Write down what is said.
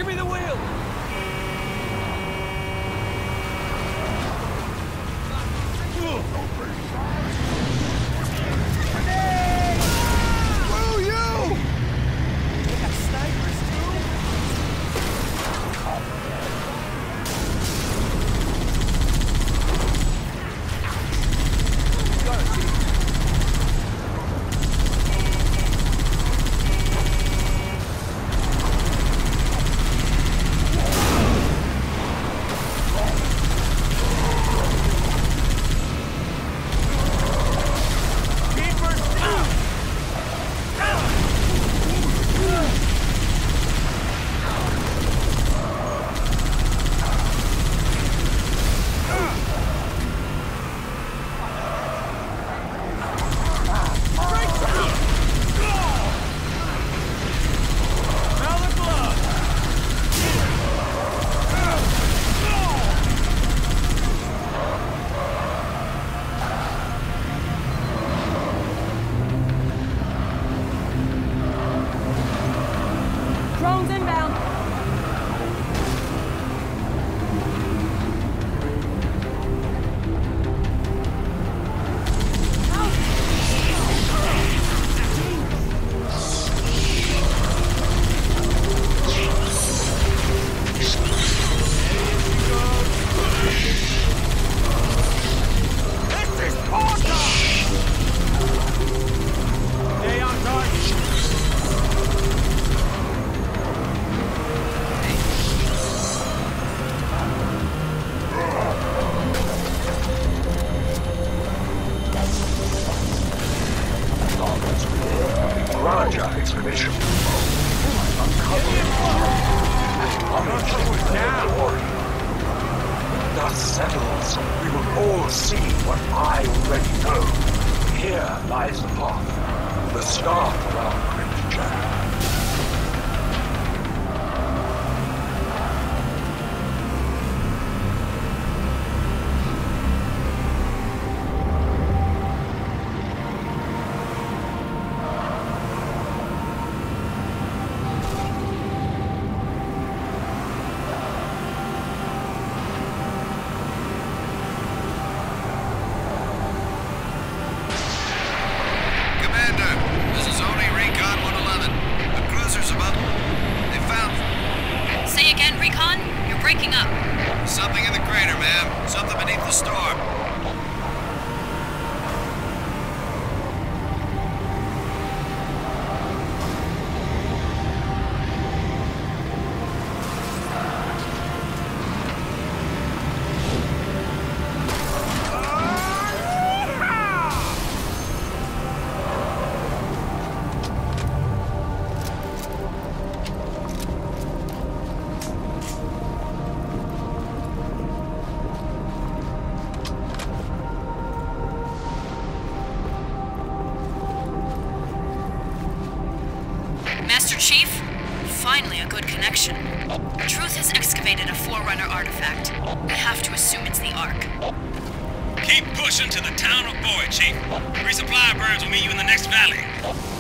Give me the wheel! Screw you! They got snipers, too? Got it, Chief. Drones inbound. This is Porter! Stay on target. Raja expedition. Dust settles, we will all see what I already know. Here lies the path, the start of our great journey. This is only Recon 111. The cruiser's about... They found... Say again, Recon? You're breaking up. something in the crater, ma'am. Something beneath the storm. Master Chief, finally a good connection. Truth has excavated a Forerunner artifact. I have to assume it's the Ark. Keep pushing to the town of Boyd, Chief. Resupply birds will meet you in the next valley.